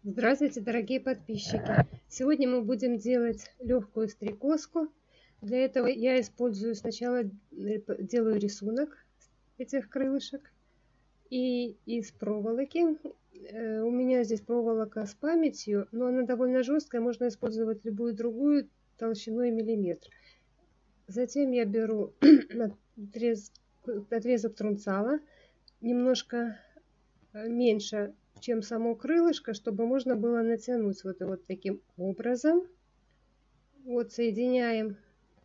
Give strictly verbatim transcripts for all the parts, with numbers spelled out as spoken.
Здравствуйте, дорогие подписчики! Сегодня мы будем делать легкую стрекозку. Для этого я использую сначала делаю рисунок этих крылышек и из проволоки. У меня здесь проволока с памятью, но она довольно жесткая, можно использовать любую другую толщиной миллиметр. Затем я беру отрезок трунцала, немножко меньше, чем само крылышко, чтобы можно было натянуть вот, вот таким образом. Вот соединяем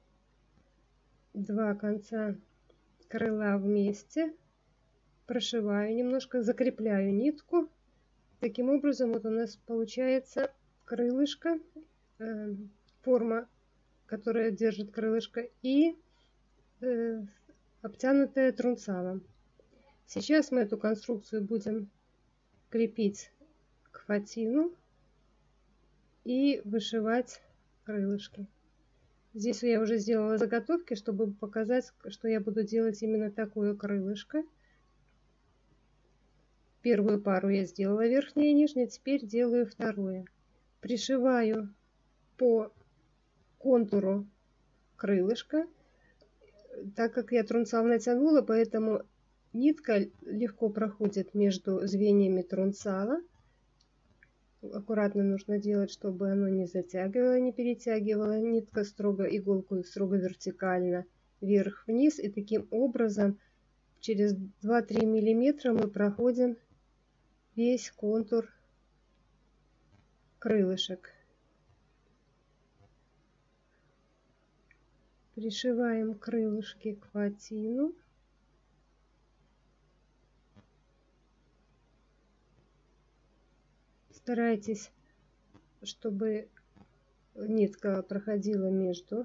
два конца крыла вместе, прошиваю немножко, закрепляю нитку. Таким образом вот у нас получается крылышко, э, форма, которая держит крылышко, и э, обтянутая трунцалом. Сейчас мы эту конструкцию будем крепить к фатину и вышивать крылышки. Здесь я уже сделала заготовки, чтобы показать, что я буду делать именно такое крылышко. Первую пару я сделала, верхнее и нижнее, теперь делаю второе. Пришиваю по контуру крылышка, так как я трунцал натянула, поэтому нитка легко проходит между звеньями трунцала. Аккуратно нужно делать, чтобы оно не затягивало, не перетягивало. Нитка строго, иголку строго вертикально вверх-вниз. И таким образом через два-три миллиметра мы проходим весь контур крылышек. Пришиваем крылышки к фатину. Старайтесь, чтобы нитка проходила между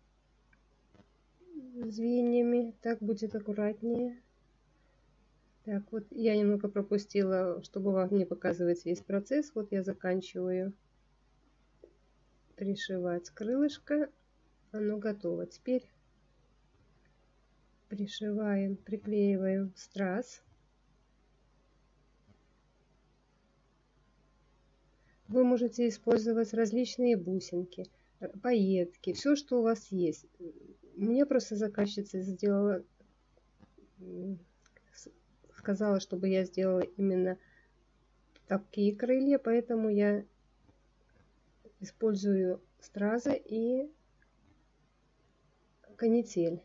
звеньями, так будет аккуратнее. Так, вот я немного пропустила, чтобы вам не показывать весь процесс. Вот я заканчиваю пришивать крылышко, оно готово. Теперь пришиваем, приклеиваем страз. Вы можете использовать различные бусинки, пайетки, все, что у вас есть. Мне просто заказчица сделала, сказала, чтобы я сделала именно такие крылья, поэтому я использую стразы и канитель.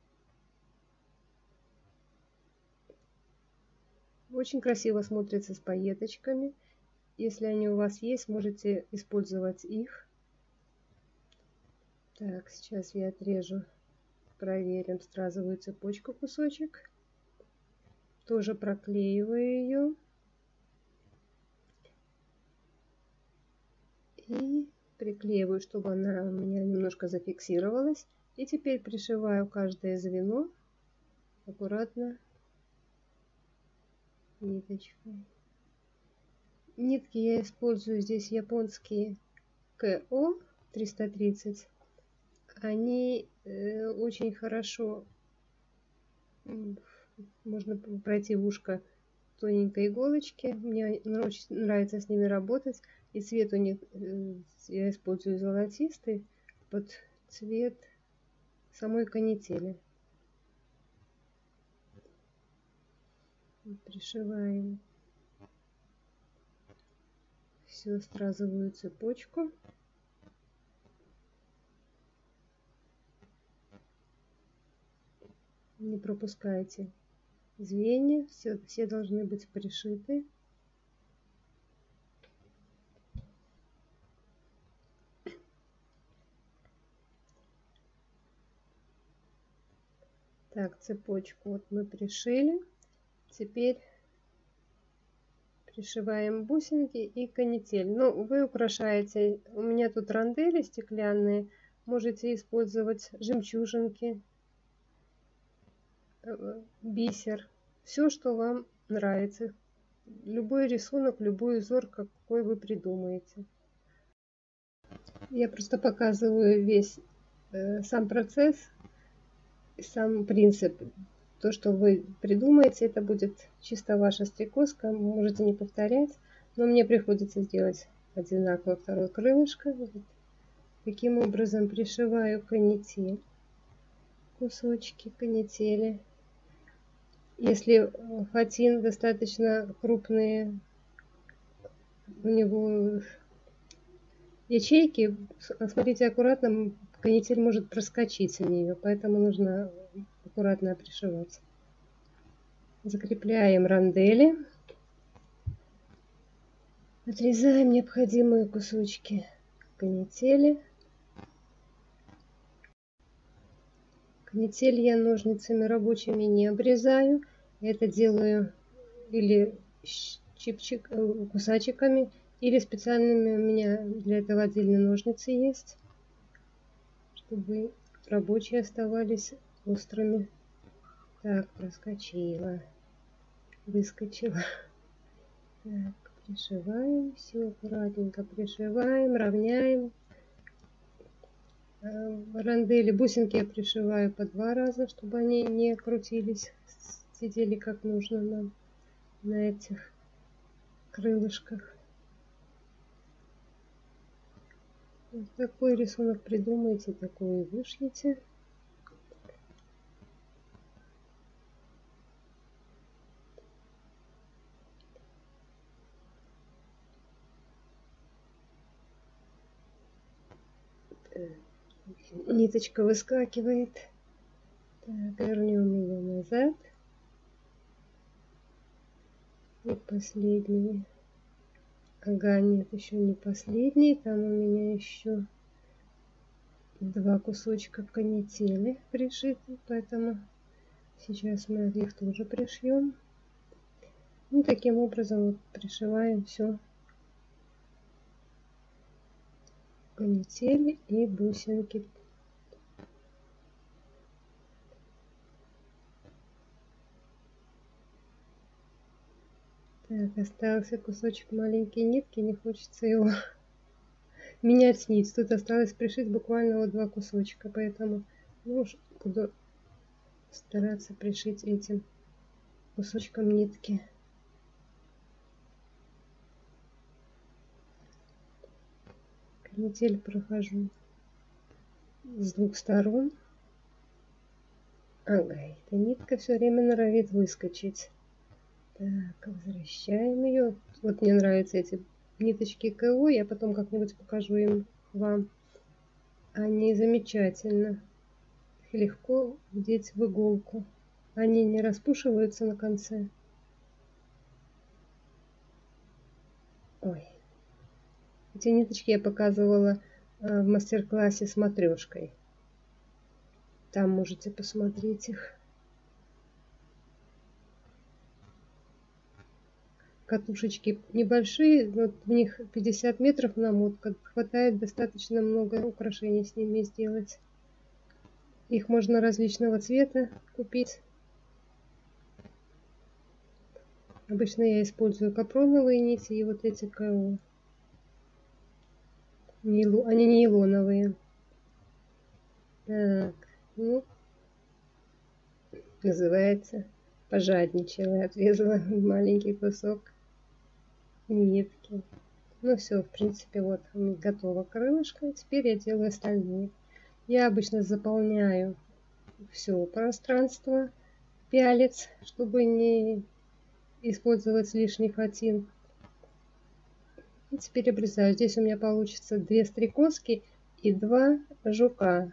Очень красиво смотрится с пайеточками. Если они у вас есть, можете использовать их. Так, сейчас я отрежу, проверим стразовую цепочку кусочек. Тоже проклеиваю ее. И приклеиваю, чтобы она у меня немножко зафиксировалась. И теперь пришиваю каждое звено аккуратно ниточкой. Нитки я использую здесь японские КО триста тридцать. Они э, очень хорошо, можно пройти в ушко тоненькой иголочки. Мне очень нравится с ними работать. И цвет у них э, я использую золотистый под цвет самой канители. Пришиваем всю стразовую цепочку. Не пропускайте звенья, все, все должны быть пришиты. Так, цепочку вот мы пришили. Теперь пришиваем бусинки и канитель. Ну, вы украшаете. У меня тут рандели стеклянные. Можете использовать жемчужинки, бисер. Все, что вам нравится. Любой рисунок, любой узор, какой вы придумаете. Я просто показываю весь э, сам процесс, сам принцип. То, что вы придумаете, это будет чисто ваша стрекозка. Можете не повторять. Но мне приходится сделать одинаково второе крылышко. Вот таким образом пришиваю канитель, кусочки канители. Если фатин достаточно крупные, у него ячейки, смотрите аккуратно, канитель может проскочить в нее, поэтому нужно аккуратно пришивать. Закрепляем рандели, отрезаем необходимые кусочки канители. Канитель я ножницами рабочими не обрезаю, это делаю или чипчик, кусачиками, или специальными, у меня для этого отдельные ножницы есть, чтобы рабочие оставались острыми. Так, проскочила, выскочила. Так, пришиваем, все аккуратненько пришиваем, равняем. Рандели, бусинки я пришиваю по два раза, чтобы они не крутились, сидели как нужно нам на этих крылышках. Вот такой рисунок придумайте, такой и вышьете. Ниточка выскакивает. Так, вернем ее назад. И последний. Ага, нет, еще не последний. Там у меня еще два кусочка канители пришиты, поэтому сейчас мы их тоже пришьем. Ну, таким образом вот пришиваем все. Канители и бусинки. Так, остался кусочек маленькой нитки, не хочется его менять нить. Тут осталось пришить буквально вот два кусочка, поэтому ну, буду стараться пришить этим кусочком нитки. Канитель прохожу с двух сторон. Ага, эта нитка все время норовит выскочить. Так, возвращаем ее. Вот мне нравятся эти ниточки КО, я потом как-нибудь покажу им вам. Они замечательно. Их легко вдеть в иголку. Они не распушиваются на конце. Ой. Эти ниточки я показывала в мастер-классе с матрешкой. Там можете посмотреть их. Катушечки небольшие, вот в них пятьдесят метров намотка, хватает достаточно много украшений с ними сделать. Их можно различного цвета купить. Обычно я использую капроновые нити и вот эти КО. Нейло... Они нейлоновые. Так, ну, называется, пожадничала, отрезала маленький кусок нитки. Ну все, в принципе, вот готово крылышко. Теперь я делаю остальные. Я обычно заполняю все пространство пялец, чтобы не использовать лишний фатин. И теперь обрезаю. Здесь у меня получится две стрекозки и два жука.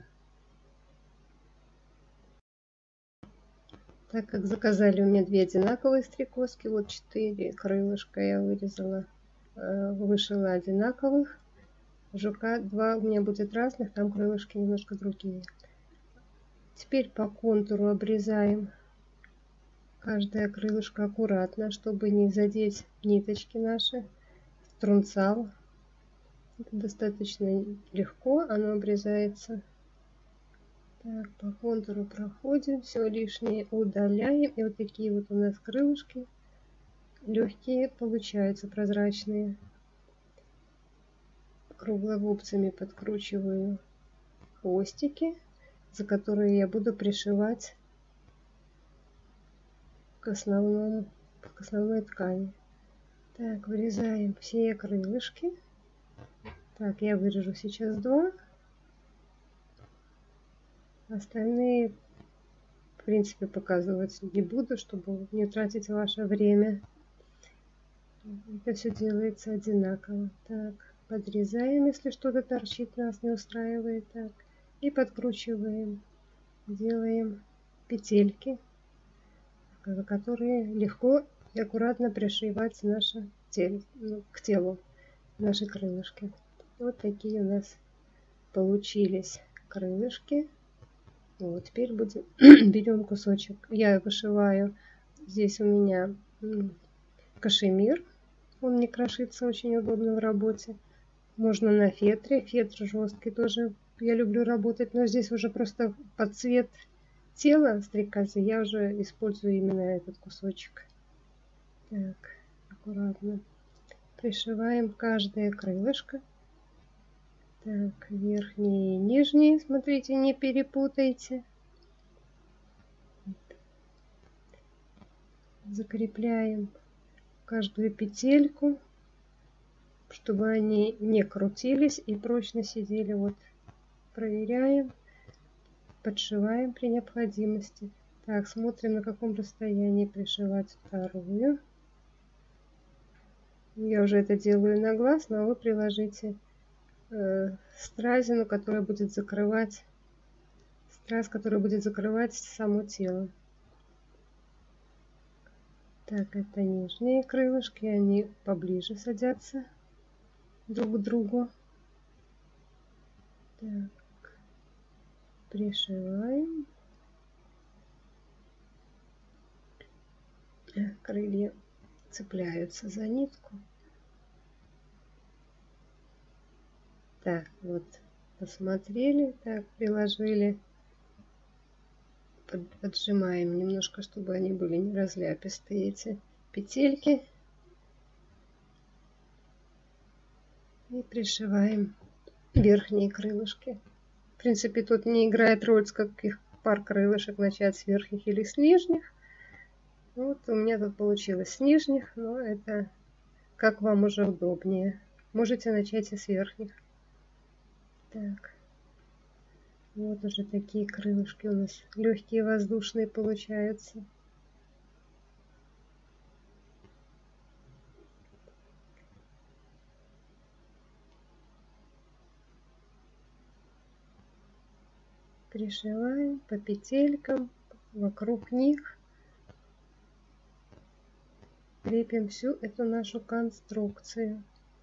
Так как заказали у меня две одинаковые стрекозки, вот четыре крылышка я вырезала, вышила одинаковых. Жука два у меня будет разных, там крылышки немножко другие. Теперь по контуру обрезаем каждое крылышко аккуратно, чтобы не задеть ниточки наши, струнцал. Это достаточно легко, оно обрезается. Так, по контуру проходим, все лишнее удаляем. И вот такие вот у нас крылышки легкие получаются, прозрачные. Круглогубцами подкручиваю хвостики, за которые я буду пришивать к основному, к основной ткани. Так, вырезаем все крылышки. Так, я вырежу сейчас два. Остальные, в принципе, показывать не буду, чтобы не тратить ваше время. Это все делается одинаково. Так, подрезаем, если что-то торчит, нас не устраивает. Так, и подкручиваем. Делаем петельки, которые легко и аккуратно пришивать наше тело, ну, к телу, наши крылышки. Вот такие у нас получились крылышки. Вот, теперь будем берем кусочек. Я вышиваю. Здесь у меня кашемир. Он не крошится, очень удобно в работе. Можно на фетре. Фетр жесткий тоже я люблю работать, но здесь уже просто под цвет тела стрекозы я уже использую именно этот кусочек. Так, аккуратно пришиваем каждое крылышко. Так, верхние и нижние, смотрите, не перепутайте. Закрепляем каждую петельку, чтобы они не крутились и прочно сидели. Вот, проверяем, подшиваем при необходимости. Так, смотрим, на каком расстоянии пришивать вторую. Я уже это делаю на глаз, но вы приложите э, стразину, которая будет закрывать страз, который будет закрывать само тело. Так, это нижние крылышки, они поближе садятся друг к другу. Так, пришиваем. Крылья цепляются за нитку. Так, вот, посмотрели, так, приложили. Поджимаем немножко, чтобы они были не разляпистые, эти петельки. И пришиваем верхние крылышки. В принципе, тут не играет роль, с каких пар крылышек начать, с верхних или с нижних. Вот у меня тут получилось с нижних, но это как вам уже удобнее. Можете начать и с верхних. Так. Вот уже такие крылышки у нас легкие, воздушные получаются. Пришиваем по петелькам вокруг них. Крепим всю эту нашу конструкцию.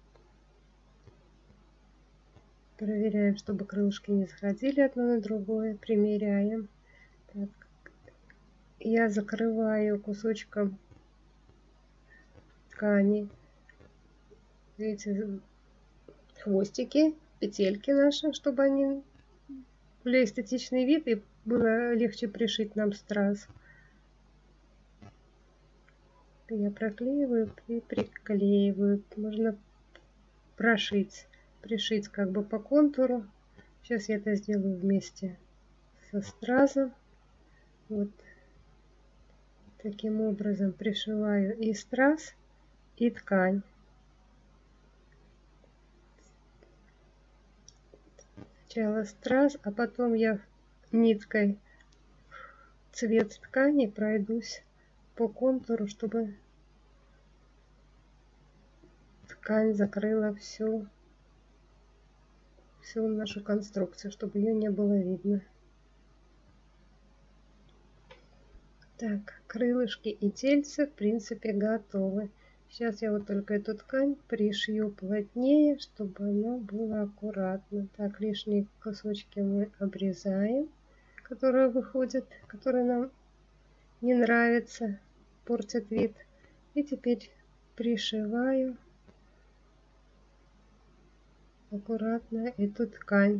Проверяем, чтобы крылышки не сходили одно на другое. Примеряем. Так. Я закрываю кусочком ткани эти хвостики, петельки наши, чтобы они были эстетичный вид и было легче пришить нам страз. Я проклеиваю и приклеиваю. Можно прошить, пришить как бы по контуру. Сейчас я это сделаю вместе со стразом. Вот таким образом пришиваю и страз, и ткань. Сначала страз, а потом я ниткой цвет ткани пройдусь по контуру, чтобы ткань закрыла всю, всю нашу конструкцию, чтобы ее не было видно. Так, крылышки и тельце в принципе готовы. Сейчас я вот только эту ткань пришью плотнее, чтобы она была аккуратно. Так, лишние кусочки мы обрезаем, которые выходят, которые нам не нравятся, портят вид. И теперь пришиваю аккуратно эту ткань.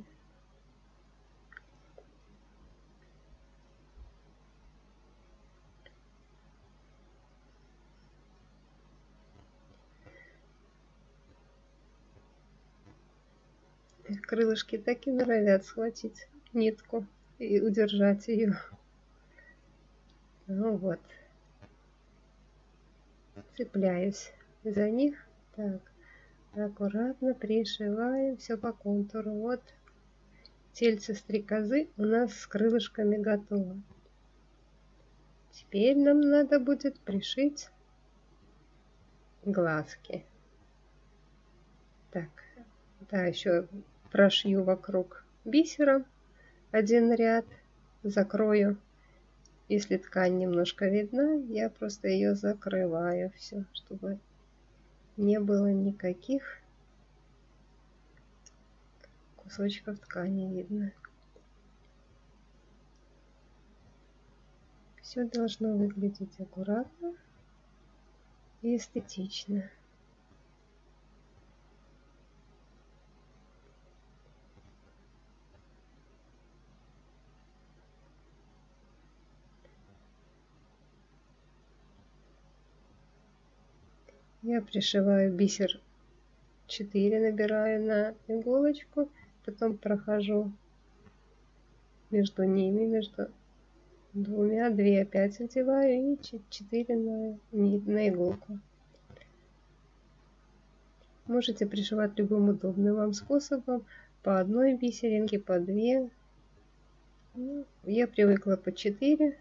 Крылышки так и норовят схватить нитку и удержать ее. Ну вот. Цепляюсь за них. Так, аккуратно пришиваем все по контуру. Вот тельце стрекозы у нас с крылышками готово. Теперь нам надо будет пришить глазки. Так, да, еще прошью вокруг бисером один ряд, закрою. Если ткань немножко видна, я просто ее закрываю, все, чтобы не было никаких кусочков ткани видно. Все должно выглядеть аккуратно и эстетично. Я пришиваю бисер четыре, набираю на иголочку, потом прохожу между ними, между двумя, две опять одеваю и четыре на, на иголку. Можете пришивать любым удобным вам способом, по одной бисеринке, по две. Ну, я привыкла по четыре.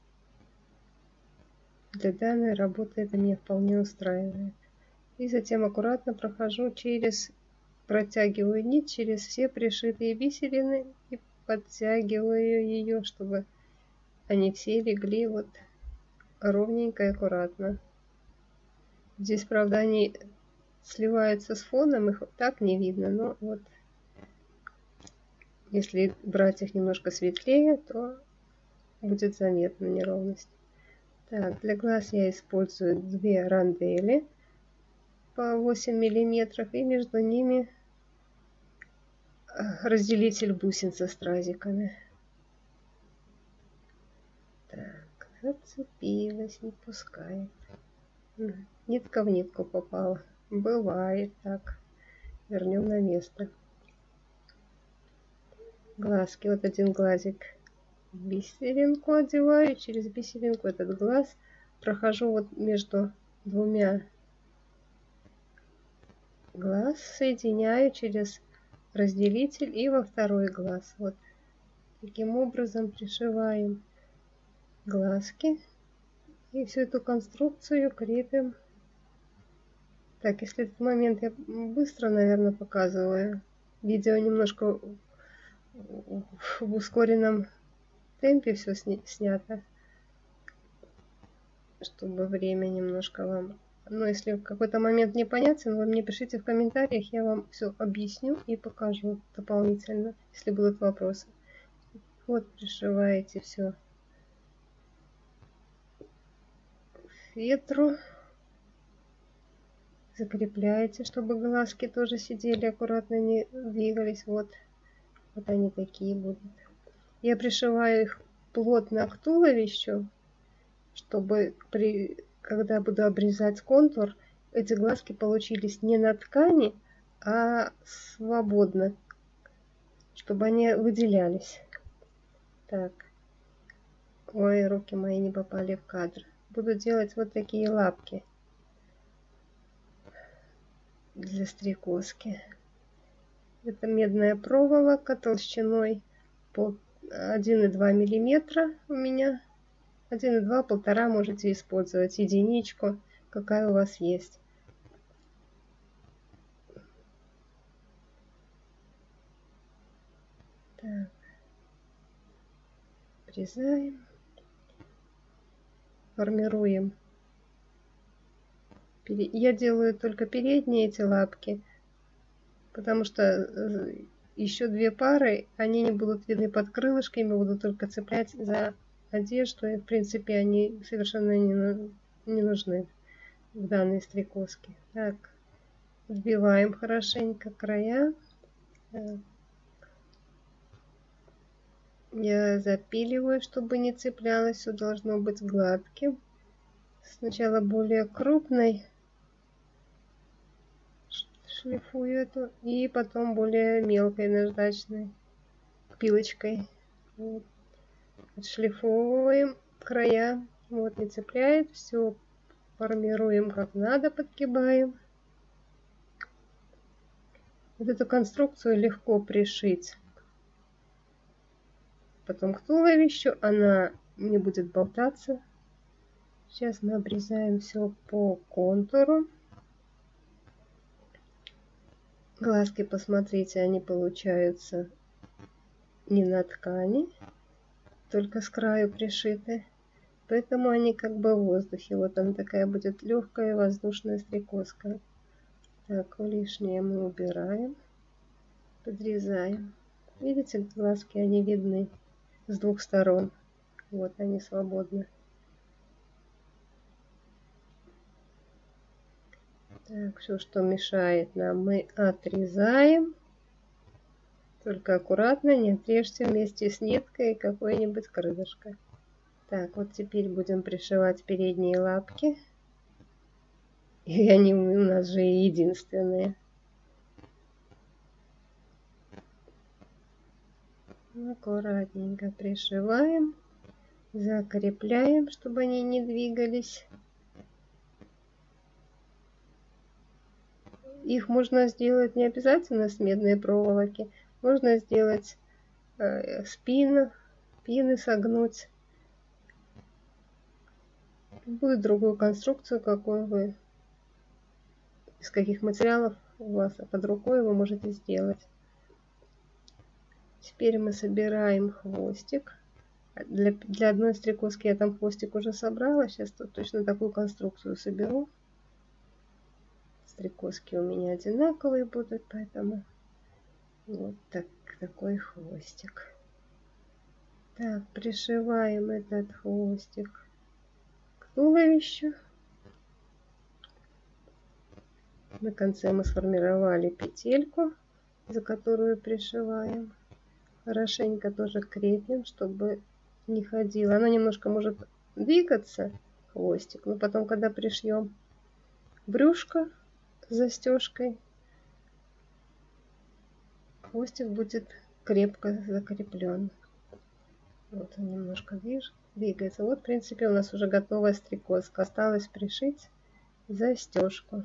Для данной работы это меня вполне устраивает. И затем аккуратно прохожу через, протягиваю нить через все пришитые бисерины и подтягиваю ее, чтобы они все легли вот ровненько и аккуратно. Здесь, правда, они сливаются с фоном, их так не видно, но вот если брать их немножко светлее, то будет заметна неровность. Так, для глаз я использую две рандели по восемь миллиметров и между ними разделитель бусин со стразиками. Так, зацепилась, не пускает. Нитка в нитку попала. Бывает так. Вернем на место. Глазки. Вот один глазик бисеринку одеваю. Через бисеринку этот глаз прохожу вот между двумя глаз. Соединяю через разделитель и во второй глаз. Вот таким образом пришиваем глазки. И всю эту конструкцию крепим. Так, если этот момент я быстро, наверное, показываю. Видео немножко в ускоренном темпе все снято. Чтобы время немножко вам... Но если в какой-то момент непонятен, вы мне пишите в комментариях, я вам все объясню и покажу дополнительно, если будут вопросы. Вот пришиваете все фетру. Закрепляете, чтобы глазки тоже сидели аккуратно, не двигались. Вот, вот они такие будут. Я пришиваю их плотно к туловищу, чтобы при, когда буду обрезать контур, эти глазки получились не на ткани, а свободно, чтобы они выделялись. Так, ой, руки мои не попали в кадр. Буду делать вот такие лапки для стрекозки. Это медная проволока толщиной по один и два миллиметра у меня. один и два, полтора можете использовать, единичку, какая у вас есть. Так. Обрезаем. Формируем. Я делаю только передние эти лапки, потому что еще две пары, они не будут видны под крылышками, будут только цеплять за одежду, и в принципе они совершенно не, не нужны в данной стрекозке. Так, вбиваем хорошенько края. Я запиливаю, чтобы не цеплялось, все должно быть гладким. Сначала более крупной шлифую эту, и потом более мелкой наждачной пилочкой. Вот. Отшлифовываем края. Вот, не цепляет, все формируем как надо, подгибаем. Вот эту конструкцию легко пришить потом к туловищу, она не будет болтаться. Сейчас мы обрезаем все по контуру. Глазки, посмотрите, они получаются не на ткани, только с краю пришиты. Поэтому они как бы в воздухе. Вот она такая будет легкая воздушная стрекозка. Так, лишнее мы убираем, подрезаем. Видите, глазки, они видны с двух сторон. Вот они свободны. Так, все, что мешает нам, мы отрезаем. Только аккуратно, не отрежьте вместе с ниткой какое-нибудь крылышко. Так, вот теперь будем пришивать передние лапки. И они у нас же единственные. Аккуратненько пришиваем, закрепляем, чтобы они не двигались. Их можно сделать не обязательно с медной проволоки. Можно сделать э, спину, пины согнуть. Любую другую конструкцию, какую вы, из каких материалов у вас под рукой вы можете сделать. Теперь мы собираем хвостик. Для, для одной стрекозки я там хвостик уже собрала. Сейчас тут точно такую конструкцию соберу. Стрекозки у меня одинаковые будут, поэтому вот так, такой хвостик. Так, пришиваем этот хвостик к туловищу. На конце мы сформировали петельку, за которую пришиваем. Хорошенько тоже крепим, чтобы не ходило. Оно немножко может двигаться, хвостик, но потом, когда пришьем брюшко с застежкой, хвостик будет крепко закреплен. Вот он немножко двигается. Вот, в принципе, у нас уже готовая стрекозка. Осталось пришить застежку.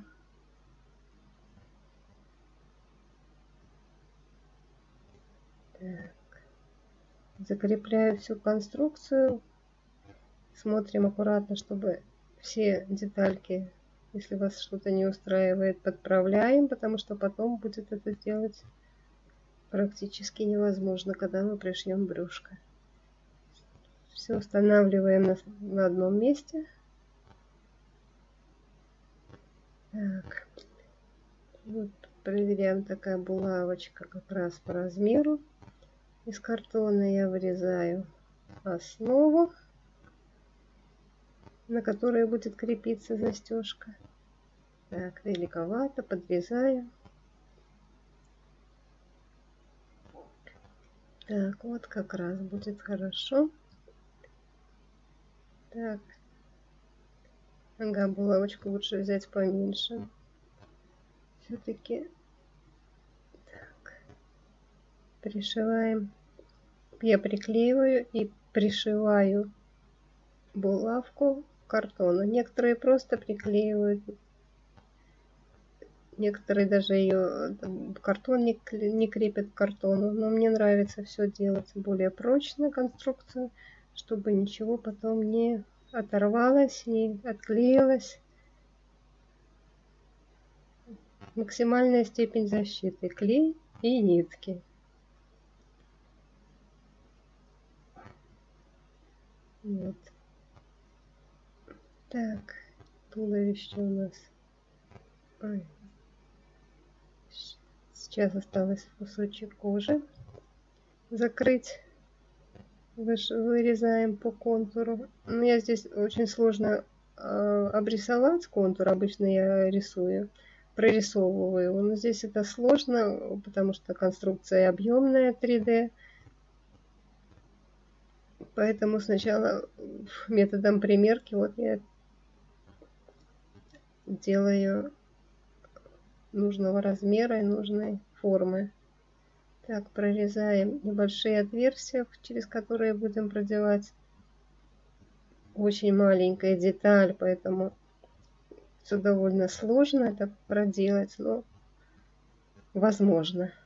Так. Закрепляю всю конструкцию. Смотрим аккуратно, чтобы все детальки, если вас что-то не устраивает, подправляем, потому что потом будет это сделать практически невозможно, когда мы пришьем брюшко. Все устанавливаем на, на одном месте. Так. Вот проверяем, такая булавочка как раз по размеру. Из картона я вырезаю основу, на которой будет крепиться застежка. Так, великовато, подрезаю. Так, вот как раз будет хорошо. Так, ага, булавочку лучше взять поменьше. Все-таки так, пришиваем. Я приклеиваю и пришиваю булавку к картону. Некоторые просто приклеивают, некоторые даже ее картон не, не крепят к картону. Но мне нравится все делать более прочно, конструкцию, чтобы ничего потом не оторвалось, не отклеилось. Максимальная степень защиты: клей и нитки. Вот. Так, туловище у нас. Ой. Сейчас осталось кусочек кожи закрыть. Вырезаем по контуру. Но я здесь очень сложно э, обрисовать контур. Обычно я рисую, прорисовываю его. Но здесь это сложно, потому что конструкция объемная три дэ. Поэтому сначала методом примерки вот я делаю нужного размера и нужной формы. Так, прорезаем небольшие отверстия, через которые будем продевать очень маленькая деталь, поэтому Все довольно сложно это проделать, но возможно.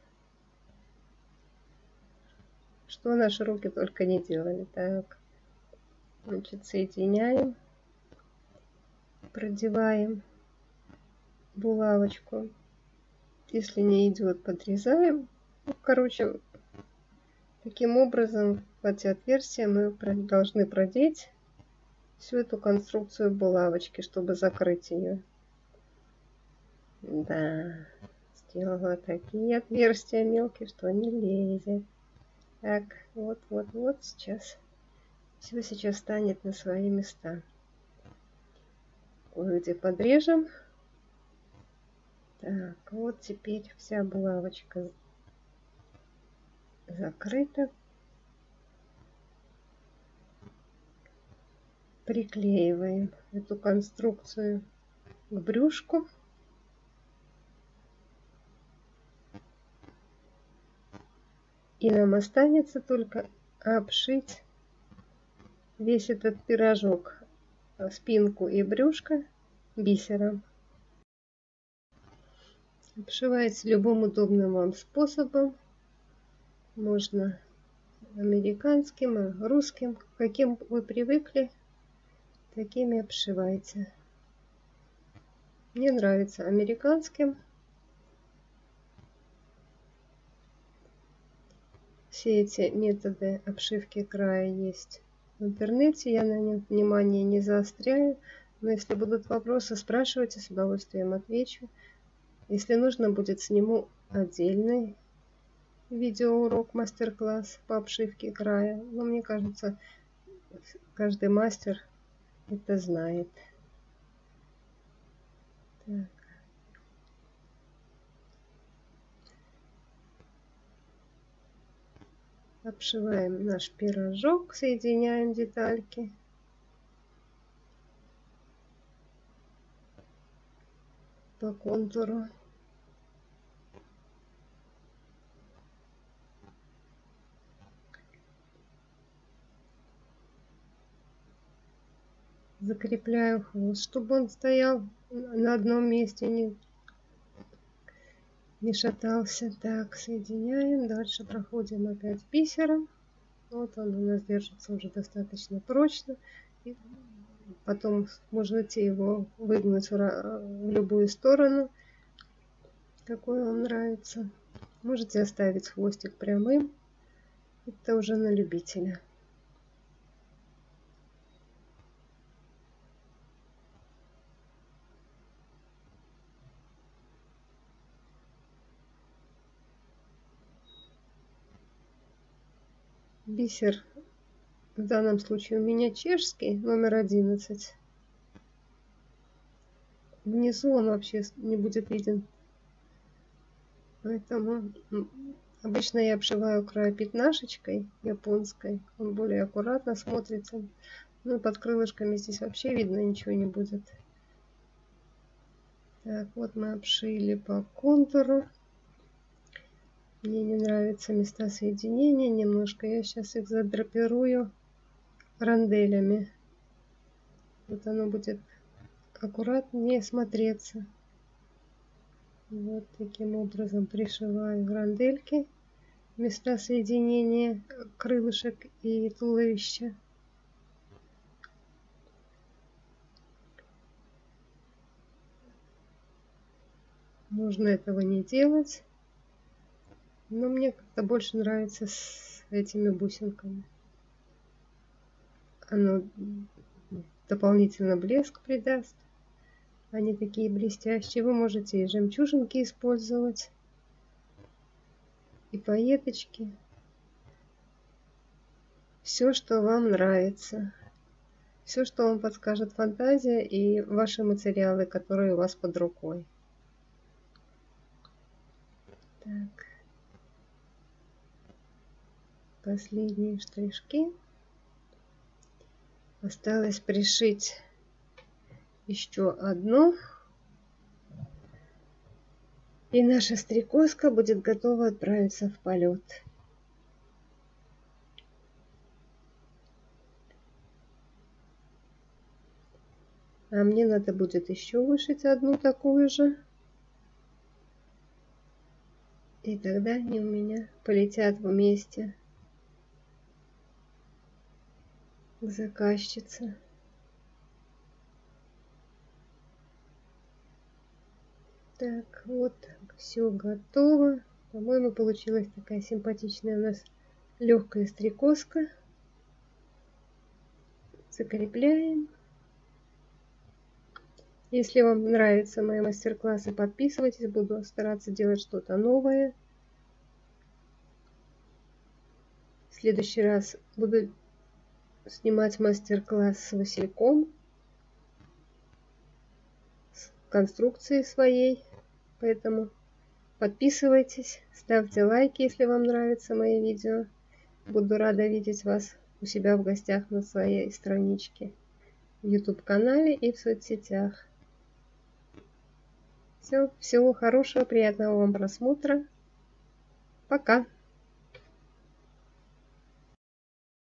Что наши руки только не делали. Так, значит, соединяем, продеваем булавочку. Если не идет, подрезаем. Ну, короче, таким образом в эти отверстия мы должны продеть всю эту конструкцию булавочки, чтобы закрыть ее. Да, сделала такие отверстия мелкие, что не лезет. Так, вот, вот, вот сейчас. Все сейчас станет на свои места. Вот где подрежем. Так, вот теперь вся булавочка закрыта. Приклеиваем эту конструкцию к брюшку. И нам останется только обшить весь этот пирожок, спинку и брюшко, бисером. Обшивается любым удобным вам способом. Можно американским, русским, каким вы привыкли, такими обшивайте. Мне нравится американским. Все эти методы обшивки края есть в интернете. Я на них внимание не заостряю. Но если будут вопросы, спрашивайте, с удовольствием отвечу. Если нужно будет, сниму отдельный видеоурок, мастер-класс по обшивке края. Но мне кажется, каждый мастер это знает. Так. Обшиваем наш пирожок, соединяем детальки. По контуру. Закрепляю хвост, чтобы он стоял на одном месте, не, не шатался. Так, соединяем. Дальше проходим опять бисером. Вот он у нас держится уже достаточно прочно. И потом можете его выгнуть в, в любую сторону, какой вам нравится. Можете оставить хвостик прямым. Это уже на любителя. Бисер в данном случае у меня чешский, номер одиннадцать. Внизу он вообще не будет виден. Поэтому обычно я обшиваю край пятнашечкой японской. Он более аккуратно смотрится. Ну и под крылышками здесь вообще видно ничего не будет. Так, вот мы обшили по контуру. Мне не нравятся места соединения немножко. Я сейчас их задрапирую ранделями. Вот оно будет аккуратнее смотреться. Вот таким образом пришиваю рандельки. Места соединения крылышек и туловища. Можно этого не делать. Но мне как-то больше нравится с этими бусинками. Оно дополнительно блеск придаст. Они такие блестящие. Вы можете и жемчужинки использовать, и пайеточки. Все, что вам нравится. Все, что вам подскажет фантазия и ваши материалы, которые у вас под рукой. Так. Последние штришки. Осталось пришить еще одну. И наша стрекозка будет готова отправиться в полет. А мне надо будет еще вышить одну такую же. И тогда они у меня полетят вместе к заказчице. Так, вот все готово. По-моему, получилась такая симпатичная у нас легкая стрекозка. Закрепляем. Если вам нравятся мои мастер-классы, подписывайтесь. Буду стараться делать что-то новое. В следующий раз буду снимать мастер-класс с васильком, с конструкцией своей. Поэтому подписывайтесь, ставьте лайки, если вам нравятся мои видео. Буду рада видеть вас у себя в гостях на своей страничке в YouTube-канале и в соцсетях. Все, всего хорошего, приятного вам просмотра. Пока!